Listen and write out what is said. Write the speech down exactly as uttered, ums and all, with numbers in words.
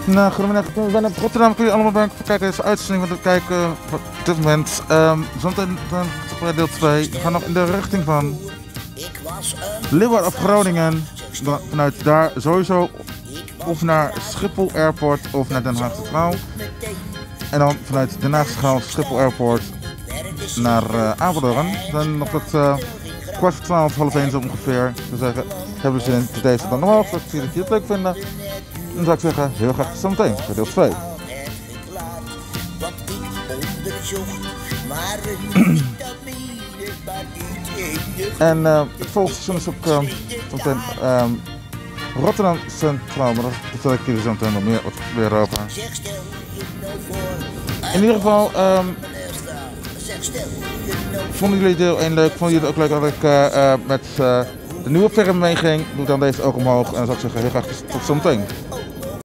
Nou, goedemiddag. Ik ben op Rotterdam. Kun je allemaal bij kijken deze uitzending. Want we kijken op dit moment. Um, Zometeen dan deel twee. We gaan nog in de richting van Leeuwarden of Groningen. Dan vanuit daar sowieso of naar Schiphol Airport of naar Den Haag Centraal. En dan vanuit Den Haag Centraal, Schiphol Airport naar uh, Apeldoorn. Dan nog dat uh, kwart voor twaalf, half één zo ongeveer. Ik zou zeggen, hebben we zin voor deze dan nog wel. Als jullie het leuk vinden. Dan zou ik zeggen, heel graag tot zometeen bij deel twee. En uh, het volgende seizoen is ook uh, zometeen um, Rotterdam Centraal, maar dat vertel ik jullie zo meteen nog meer, weer over. In ieder geval, um, vonden jullie deel één leuk? Vonden jullie het ook leuk dat ik uh, uh, met uh, de nieuwe film meeging? Doe dan deze ook omhoog en dan zou ik zeggen, heel graag tot zometeen.